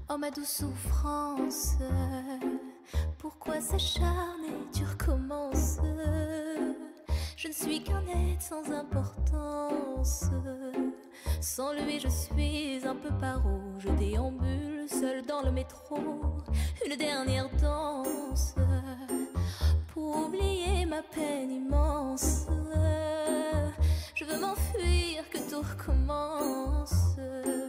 Oh ma douce souffrance, pourquoi s'acharner, tu recommences? Je ne suis qu'un être sans importance. Sans lui je suis un peu paro. Je déambule seul dans le métro. Une dernière danse pour oublier ma peine immense. Je veux m'enfuir, que tout recommence.